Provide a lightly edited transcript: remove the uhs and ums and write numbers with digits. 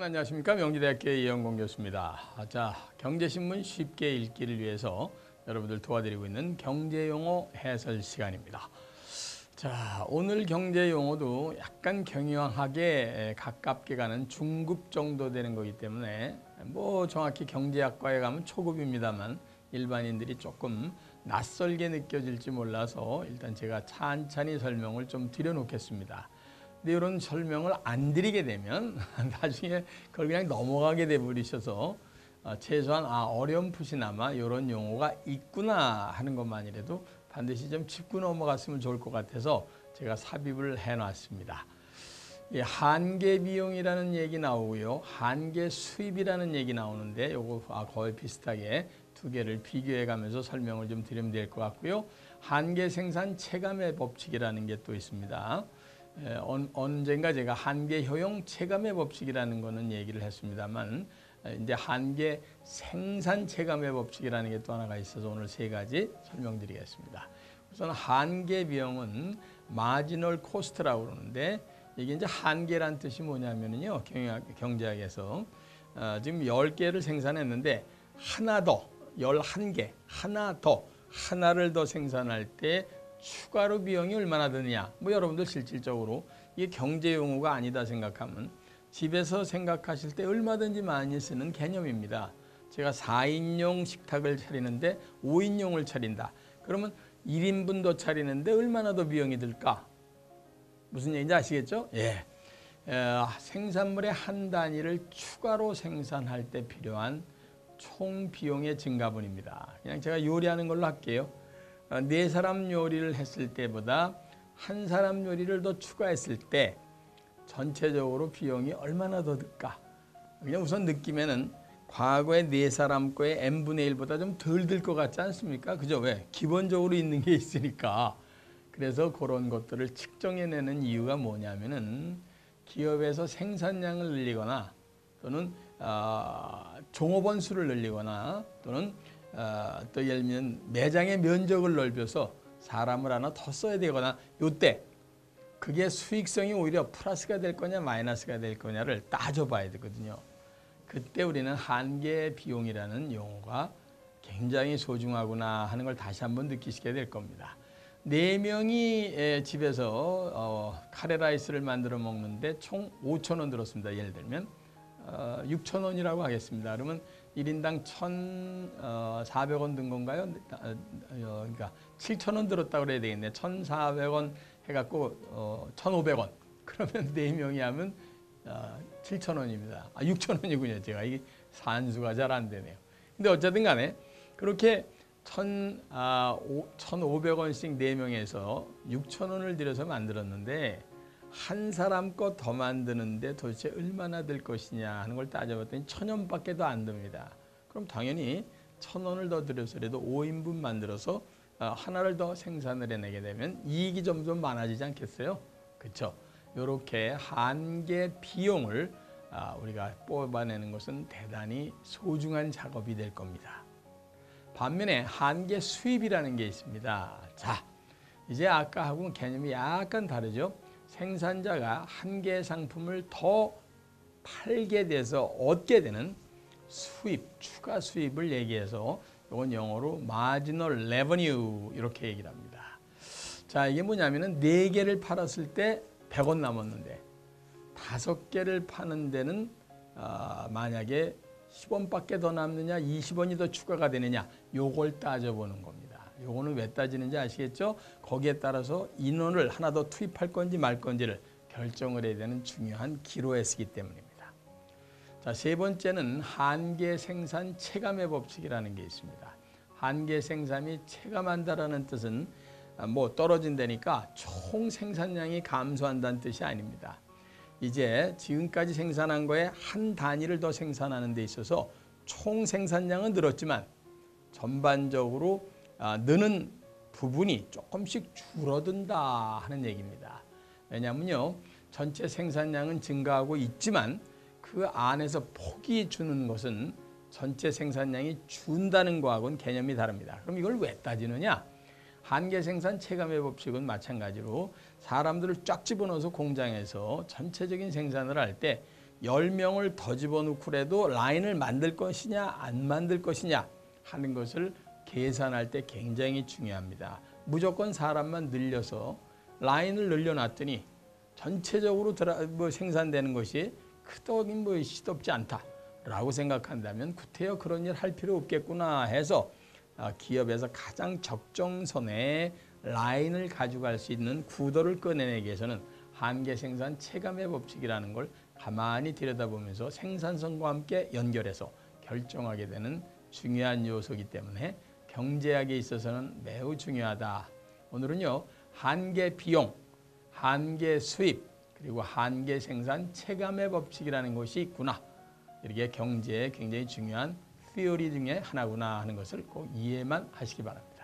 안녕하십니까. 명지대학교의 이영공 교수입니다. 자, 경제신문 쉽게 읽기를 위해서 여러분들 도와드리고 있는 경제용어 해설 시간입니다. 자, 오늘 경제용어도 약간 경영학에 가깝게 가는 중급 정도 되는 거기 때문에 뭐 정확히 경제학과에 가면 초급입니다만 일반인들이 조금 낯설게 느껴질지 몰라서 일단 제가 찬찬히 설명을 좀 드려놓겠습니다. 근데 이런 설명을 안 드리게 되면 나중에 그걸 그냥 넘어가게 돼버리셔서 최소한 어렴풋이나마 이런 용어가 있구나 하는 것만이라도 반드시 좀 짚고 넘어갔으면 좋을 것 같아서 제가 삽입을 해놨습니다. 한계 비용이라는 얘기 나오고요. 한계 수입이라는 얘기 나오는데 요거 거의 비슷하게 두 개를 비교해 가면서 설명을 좀 드리면 될 것 같고요. 한계 생산 체감의 법칙이라는 게 또 있습니다. 언젠가 제가 한계 효용 체감의 법칙이라는 거는 얘기를 했습니다만 이제 한계 생산 체감의 법칙이라는 게 또 하나가 있어서 오늘 세 가지 설명드리겠습니다. 우선 한계 비용은 마지널 코스트라고 그러는데 이게 이제 한계란 뜻이 뭐냐면요. 경제학에서 지금 10개를 생산했는데 하나 더 11개 하나 더 하나를 더 생산할 때 추가로 비용이 얼마나 드느냐. 뭐 여러분들 실질적으로 이게 경제 용어가 아니다 생각하면 집에서 생각하실 때 얼마든지 많이 쓰는 개념입니다. 제가 4인용 식탁을 차리는데 5인용을 차린다. 그러면 1인분 더 차리는데 얼마나 더 비용이 들까? 무슨 얘기인지 아시겠죠? 예. 생산물의 한 단위를 추가로 생산할 때 필요한 총 비용의 증가분입니다. 그냥 제가 요리하는 걸로 할게요. 4사람 요리를 했을 때보다 1사람 요리를 더 추가했을 때 전체적으로 비용이 얼마나 더 들까? 그냥 우선 느낌에는 과거에 4사람 거의 n분의 1보다 좀 덜 들 것 같지 않습니까? 그죠? 왜? 기본적으로 있는 게 있으니까. 그래서 그런 것들을 측정해내는 이유가 뭐냐면은 기업에서 생산량을 늘리거나 또는 종업원 수를 늘리거나 또는 또 예를 들면 매장의 면적을 넓혀서 사람을 하나 더 써야 되거나 요때 그게 수익성이 오히려 플러스가 될 거냐 마이너스가 될 거냐를 따져봐야 되거든요. 그때 우리는 한계 비용이라는 용어가 굉장히 소중하구나 하는 걸 다시 한번 느끼시게 될 겁니다. 4명이 집에서 카레라이스를 만들어 먹는데 총 5,000원 들었습니다. 예를 들면 6,000원이라고 하겠습니다. 그러면 1인당 1,400원 든 건가요? 그러니까 7,000원 들었다고 그래야 되겠네. 1,400원 해갖고 1,500원. 그러면 4명이 하면 7,000원입니다. 6,000원이군요. 제가 이게 산수가 잘 안 되네요. 근데 어쨌든 간에 그렇게 1,500원씩 4명에서 6,000원을 들여서 만들었는데 한 사람 거 더 만드는데 도대체 얼마나 들 것이냐 하는 걸 따져봤더니 1,000원밖에 더 안 듭니다. 그럼 당연히 1,000원을 더 들여서라도 5인분 만들어서 하나를 더 생산을 해내게 되면 이익이 점점 많아지지 않겠어요? 그렇죠? 이렇게 한계 비용을 우리가 뽑아내는 것은 대단히 소중한 작업이 될 겁니다. 반면에 한계 수입이라는 게 있습니다. 자, 이제 아까하고는 개념이 약간 다르죠? 생산자가 한 개의 상품을 더 팔게 돼서 얻게 되는 수입, 추가 수입을 얘기해서 이건 영어로 marginal revenue 이렇게 얘기를 합니다. 자, 이게 뭐냐면은 4개를 팔았을 때 100원 남았는데 5개를 파는 데는 만약에 10원밖에 더 남느냐 20원이 더 추가가 되느냐 요걸 따져보는 겁니다. 요거는 왜 따지는지 아시겠죠? 거기에 따라서 인원을 하나 더 투입할 건지 말 건지를 결정을 해야 되는 중요한 기로에 쓰기 때문입니다. 자, 세 번째는 한계 생산 체감의 법칙이라는 게 있습니다. 한계 생산이 체감한다라는 뜻은 뭐 떨어진다니까 총 생산량이 감소한다는 뜻이 아닙니다. 이제 지금까지 생산한 거에 한 단위를 더 생산하는 데 있어서 총 생산량은 늘었지만 전반적으로 느는 부분이 조금씩 줄어든다 하는 얘기입니다. 왜냐하면요, 전체 생산량은 증가하고 있지만 그 안에서 폭이 주는 것은 전체 생산량이 준다는 거하고는 개념이 다릅니다. 그럼 이걸 왜 따지느냐? 한계 생산 체감의 법칙은 마찬가지로 사람들을 쫙 집어넣어서 공장에서 전체적인 생산을 할 때 10명을 더 집어넣고라도 라인을 만들 것이냐 안 만들 것이냐 하는 것을 계산할 때 굉장히 중요합니다. 무조건 사람만 늘려서 라인을 늘려놨더니 전체적으로 생산되는 것이 크더긴 시덥지 않다라고 생각한다면 구태여 그런 일 할 필요 없겠구나 해서 기업에서 가장 적정선에 라인을 가져갈 수 있는 구도를 꺼내내기 위해서는 한계 생산 체감의 법칙이라는 걸 가만히 들여다보면서 생산성과 함께 연결해서 결정하게 되는 중요한 요소이기 때문에 경제학에 있어서는 매우 중요하다. 오늘은요, 한계 비용, 한계 수입, 그리고 한계 생산 체감의 법칙이라는 것이 있구나. 이렇게 경제에 굉장히 중요한 티어리 중에 하나구나 하는 것을 꼭 이해만 하시기 바랍니다.